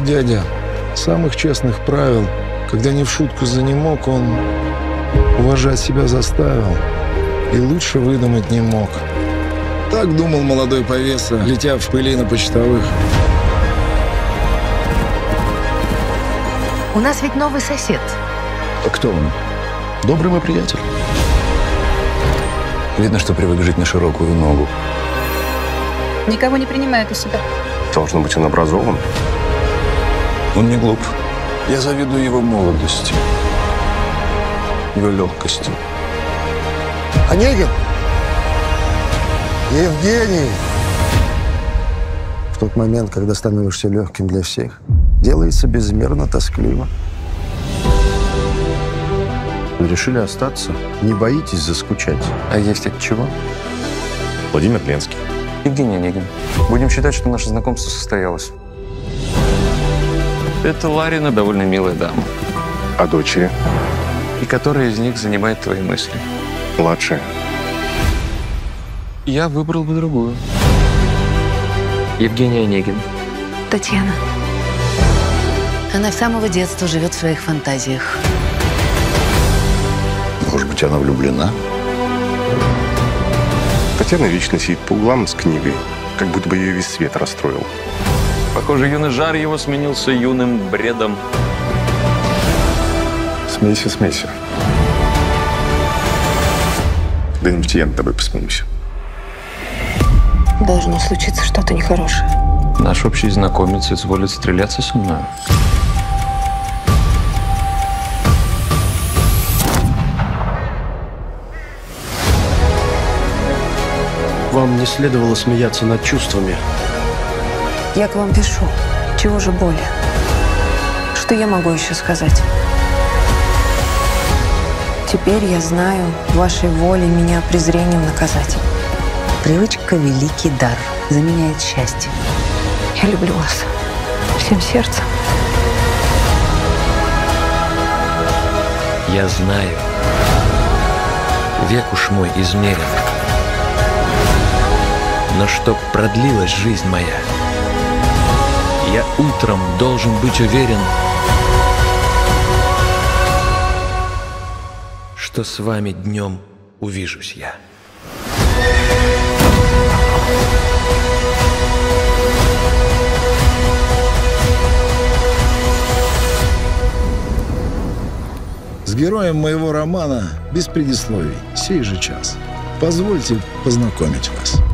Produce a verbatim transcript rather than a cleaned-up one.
дядя самых честных правил. Когда не в шутку занемог, он уважать себя заставил и лучше выдумать не мог. Так думал молодой повеса, летя в пыли на почтовых. У нас ведь новый сосед. А кто он? Добрый мой приятель. Видно, что привык жить на широкую ногу. Никого не принимает у себя. Должно быть, он образован. Он не глуп. Я завидую его молодости, его легкости. Онегин! Евгений! В тот момент, когда становишься легким для всех, делается безмерно тоскливо. Вы решили остаться? Не боитесь заскучать? А есть от чего? Владимир Ленский. Евгений Онегин. Будем считать, что наше знакомство состоялось. Это Ларина довольно милая дама. А дочери? И которая из них занимает твои мысли? Младшая. Я выбрал бы другую. Евгений Онегин. Татьяна. Она с самого детства живет в своих фантазиях. Может быть, она влюблена? Татьяна вечно сидит по углам с книгой, как будто бы ее весь свет расстроил. Похоже, юный жар его сменился юным бредом. Смейся, смейся. Да-нибудь я над тобой посмеюсь. Должно случиться что-то нехорошее. Наш общий знакомец изволит стреляться со мной. Вам не следовало смеяться над чувствами. Я к вам пишу. Чего же более? Что я могу еще сказать? Теперь я знаю, вашей волей меня презрением наказать. Привычка — великий дар, заменяет счастье. Я люблю вас всем сердцем. Я знаю, век уж мой измерен. Но чтоб продлилась жизнь моя, я утром должен быть уверен, что с вами днем увижусь я. С героем моего романа без предисловий, сей же час. Позвольте познакомить вас.